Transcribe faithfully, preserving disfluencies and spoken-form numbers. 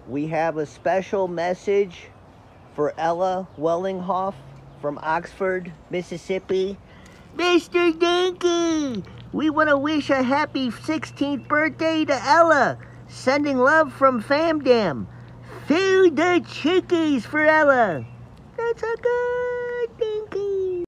We have a special message for Ella Wellinghoff from Oxford, Mississippi. Mister Dinky, we want to wish a happy sixteenth birthday to Ella. Sending love from Famdam. Feed the chickies for Ella. That's a good.